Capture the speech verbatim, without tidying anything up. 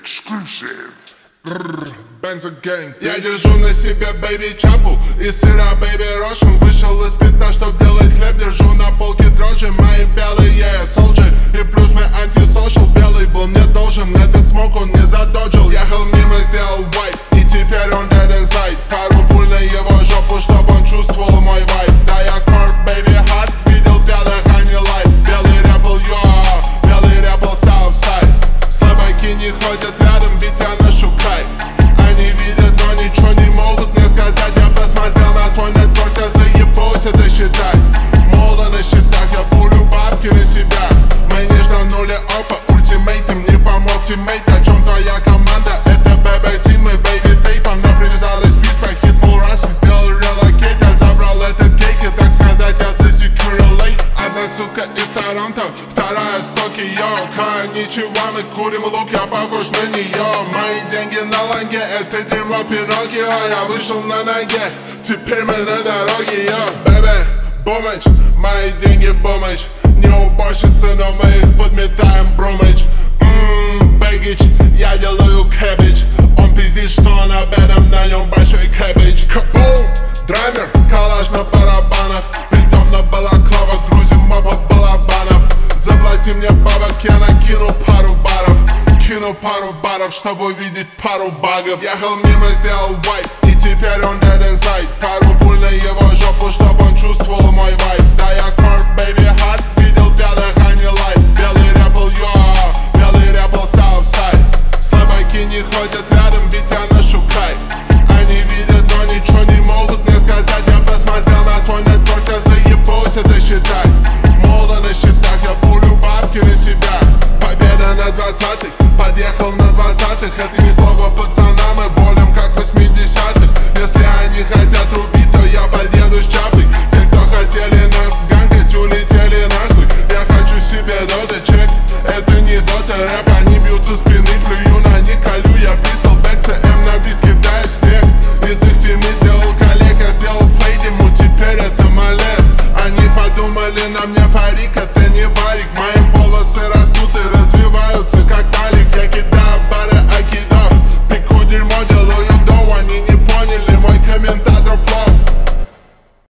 Exclusive. Benzo Gang. Я держу на себе бэйби чапу и сыра бэйби рошен. Вышел из пита, чтоб делать хлеб. Держу на полке дрожжи, мои белые солджи. И плюс мой антисошал. Белый был мне должен, этот смог он не задоджил. Ехал мимо, сделал вайп, и теперь он dead inside. Пару пуль на его жопу, чтоб он чувствовал мой вайп. Да я корп, бэйби хат, видел белых, а не лайт. Белый рэп был йо, белый рэп был Southside. Слабаки не ходят рядом, ведь я ношу кайф. Они видят, но ничего не могут мне сказать. Я посмотрел на свой нетворк, я заебался это считать. Молодо на счетах, я пулю бабки на себя. Мы не жданули опа, ультимейтом не помог тиммейт. О чем твоя команда? Это би би ти, мы BBTEAM. Она привязалась в список, хитнул раз и сделал релокейт. Я забрал этот кейк и, так сказать, я засекурил лейт. Одна сука из Торонто, вторая с Токио. Конничего, мы курим лук, я похож на нее. Мои деньги на ланге, это дерьмо пироги. Я вышел на ноге, теперь мы на дороге. Йо, бэби, бумыч, мои деньги бумыч. Не уборщицы, но мы их подметаем брумыч. Ммм, бэггич, я делаю кэббидж. Он пиздит, что он об этом, на нем большой кэббидж. Кабум, драйвер, калаш на барабанах. Придем на балаклава, грузим оба балабанов. Заплати мне бабок, я накину пару баров. Кину пару баров, чтобы увидеть пару багов. Ехал мимо, сделал вайп, и теперь он dead inside. Пару пуль на его жопу, чтоб он чувствовал мой вайп. Да я корп, бэйби хат, видел белых, а не лайт. Белый рэп был йо, белый рэп был Southside. Слабаки не ходят рядом, ведь я ношу кайф. Они видят, но ничего не могут мне сказать. Я посмотрел на свой нетворк, я заебался это считать. Молодо на счетах, я пулю бабки на себя. Победа на двадцатый.